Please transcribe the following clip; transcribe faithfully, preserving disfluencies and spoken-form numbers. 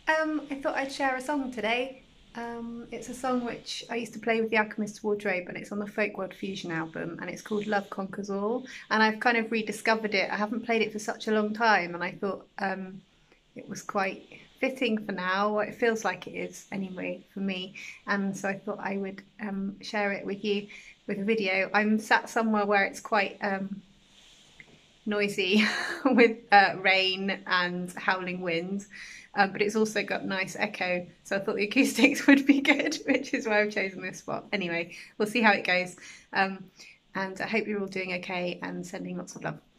Um, I thought I'd share a song today. Um, it's a song which I used to play with the Alchemist wardrobe, and it's on the Folk World Fusion album, and it's called Love Conquers All. And I've kind of rediscovered it. I haven't played it for such a long time, and I thought um, it was quite fitting for now. It feels like it is anyway for me, and so I thought I would um, share it with you with a video. I'm sat somewhere where it's quite um, noisy with uh, rain and howling wind, um, but it's also got nice echo, so I thought the acoustics would be good, which is why I've chosen this spot. Anyway, we'll see how it goes, um, and I hope you're all doing okay and sending lots of love.